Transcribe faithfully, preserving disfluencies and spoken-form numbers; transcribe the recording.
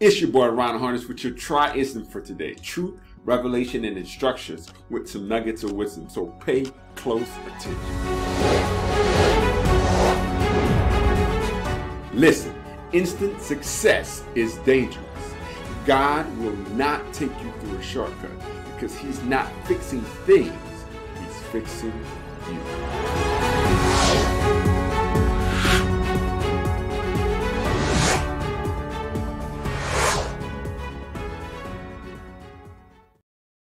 It's your boy Ron Harness with your triism for today. Truth, revelation, and instructions with some nuggets of wisdom. So pay close attention. Listen, instant success is dangerous. God will not take you through a shortcut because he's not fixing things, he's fixing you.